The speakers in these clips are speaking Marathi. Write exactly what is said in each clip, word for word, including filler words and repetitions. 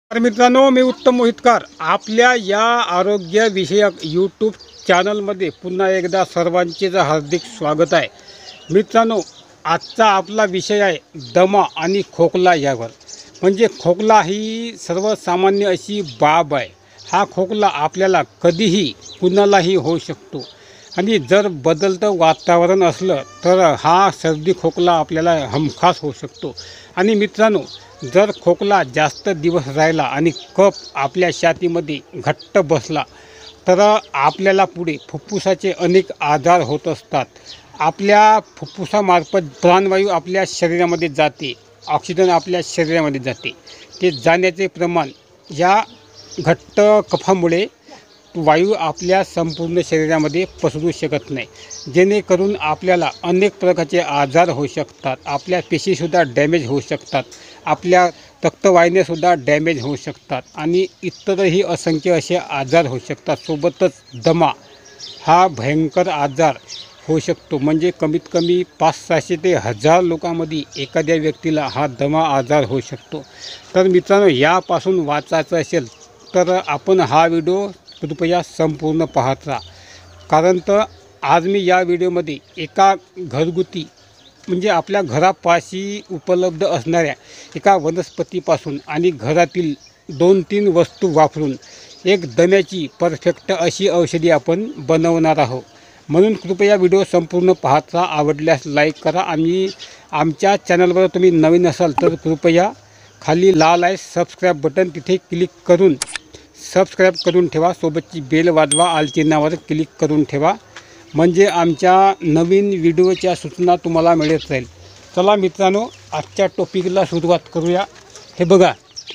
तर मित्रांनो, मी उत्तम मोहितकर आपल्या या आरोग्यविषयक यूट्यूब चॅनलमध्ये पुन्हा एकदा सर्वांचे हार्दिक स्वागत आहे. मित्रांनो, आजचा आपला विषय आहे दमा आणि खोकला यावर. म्हणजे खोकला ही सर्वसामान्य अशी बाब आहे. हा खोकला आपल्याला कधीही कुणालाही होऊ शकतो आणि जर बदलतं वातावरण असलं तर हा सर्दी खोकला आपल्याला हमखास होऊ शकतो. आणि मित्रांनो, जर खोकला जास्त दिवस राहिला आणि कफ आपल्या छातीमध्ये घट्ट बसला तर आपल्याला पुढे फुफ्फुसाचे अनेक आजार होत असतात. आपल्या फुफ्फुसामार्फत प्राणवायू आपल्या शरीरामध्ये जाते, ऑक्सिजन आपल्या शरीरामध्ये जाते. ते जाण्याचे प्रमाण या घट्ट कफामुळे वायू आपल्या संपूर्ण शरीरामध्ये पसरू शकत नाही, जेणेकरून आपल्याला अनेक प्रकारचे आजार होऊ शकतात. आपल्या पेशीसुद्धा डॅमेज होऊ शकतात, आपल्या रक्तवाहिन्यासुद्धा डॅमेज होऊ शकतात आणि इतरही असंख्य असे आजार होऊ शकतात. सोबतच दमा हा भयंकर आजार होऊ शकतो. म्हणजे कमीत कमी पाच सहाशे ते हजार लोकांमध्ये एखाद्या व्यक्तीला हा दमा आजार होऊ शकतो. तर मित्रांनो, यापासून वाचायचं असेल तर आपण हा व्हिडिओ कृपया संपूर्ण पाहत राहा. कारण तर आज मी या व्हिडिओमध्ये एका घरगुती म्हणजे आपल्या घरापाशी उपलब्ध असणाऱ्या एका वनस्पतीपासून आणि घरातील दोन तीन वस्तू वापरून एक दम्याची परफेक्ट अशी औषधी आपण बनवणार आहोत. म्हणून कृपया व्हिडिओ संपूर्ण पाहत राहा. आवडल्यास लाईक करा आणि आमच्या चॅनलवर तुम्ही नवीन असाल तर कृपया खाली लाल आहे सबस्क्राईब बटन, तिथे क्लिक करून सबस्क्राईब करून ठेवा. सोबतची बेल वाजवा, आल चिन्हावर क्लिक करून ठेवा, म्हणजे आमच्या नवीन व्हिडिओच्या सूचना तुम्हाला मिळत राहील. चला मित्रांनो, आजच्या टॉपिकला सुरुवात करूया. हे बघा,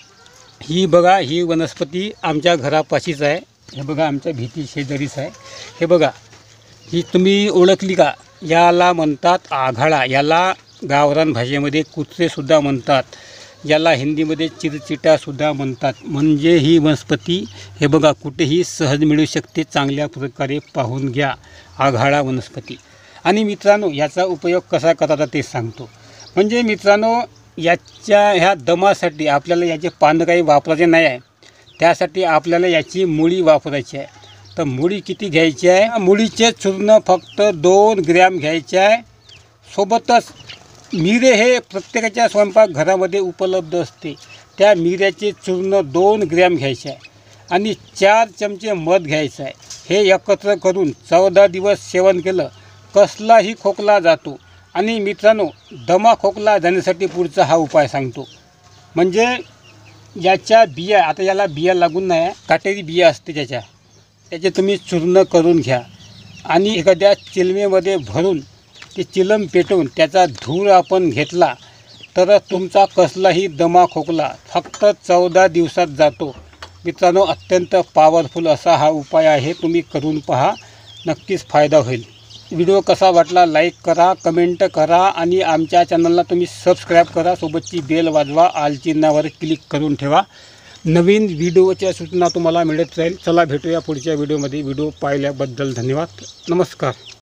ही बघा ही वनस्पती आमच्या घरापाशीच आहे. हे बघा, आमच्या भीती शेजारीच आहे. हे बघा, ही तुम्ही ओळखली का? याला म्हणतात आघाडा. याला गावरान भाषेमध्ये कुत्रेसुद्धा म्हणतात. याला हिंदीमध्ये चिरचिटासुद्धा म्हणतात. म्हणजे ही वनस्पती हे बघा कुठेही सहज मिळू शकते. चांगल्या प्रकारे पाहून घ्या, आघाडा वनस्पती. आणि मित्रांनो, याचा उपयोग कसा करायचा ते सांगतो. म्हणजे मित्रांनो, याच्या ह्या दमासाठी आपल्याला याचे पानं काही वापरायचे नाही आहे. त्यासाठी आपल्याला याची मुळी वापरायची आहे. तर मुळी किती घ्यायची आहे? मुळीचे चूर्ण फक्त दोन ग्रॅम घ्यायचे आहे. सोबतच मिरे हे प्रत्येकाच्या स्वयंपाकघरामध्ये उपलब्ध असते. त्या मिऱ्याचे चूर्ण दोन ग्रॅम घ्यायचे आहे आणि चार चमचे मध घ्यायचं आहे. हे एकत्र करून चौदा दिवस सेवन केलं कसलाही खोकला जातो. आणि मित्रांनो, दमा खोकला जाण्यासाठी पुढचा हा उपाय सांगतो. म्हणजे याच्या बिया, आता याला बिया लागून नाही, काटेरी बिया असते त्याच्या, त्याचे तुम्ही चूर्ण करून घ्या आणि एखाद्या चिलमेमध्ये भरून ते चिलम पेटवून त्याचा धूर आपण घेतला तर तुमचा कसलाही दमा खोकला फक्त चौदा दिवसात जातो. मित्रांनो, अत्यंत पॉवरफुल असा हा उपाय आहे. तुम्ही करून पहा, नक्कीच फायदा होईल. व्हिडिओ कसा वाटला लाईक करा, कमेंट करा आणि आमच्या चॅनलला तुम्ही सबस्क्राईब करा. सोबतची बेल वाजवा, आल चिन्हावर क्लिक करून ठेवा. नवीन व्हिडिओच्या सूचना तुम्हाला मिळत राहील. चला भेटूया पुढच्या व्हिडिओमध्ये. व्हिडिओ पाहिल्याबद्दल धन्यवाद. नमस्कार.